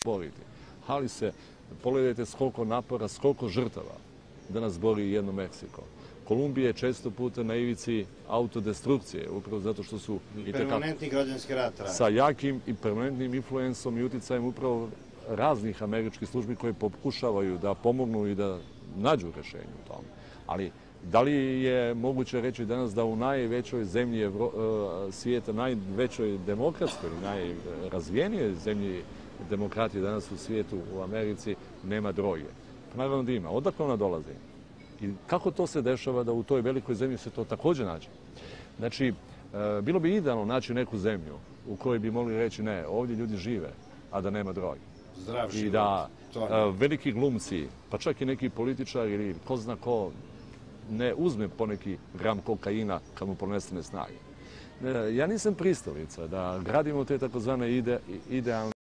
sporiti. Ali pogledajte s koliko napora, s koliko žrtava danas bori jedno Meksiko. Kolumbija je često puta na ivici autodestrukcije, upravo zato što su i permanentni građanski rat traje. Sa jakim i permanentnim influensom i uticajem upravo raznih američkih službi koje pokušavaju da pomognu i da nađu rešenje u tome. Ali da li je moguće reći danas da u najvećoj zemlji svijeta, najvećoj demokratskoj, najrazvijenijoj zemlji demokratije danas u svijetu, u Americi, nema droge? Pa naravno da ima. Odakle ona dolazi? I kako to se dešava da u toj velikoj zemlji se to također nađe? Znači, bilo bi idealno naći neku zemlju u kojoj bi mogli reći ne, ovdje ljudi žive, a da nema droge. Zdrav život. I da veliki glumci, pa čak i neki političar ili ko zna ko, ne uzme poneki gram kokaina kad mu ponestane snage. Ja nisam pristalica da gradimo te takozvane idealne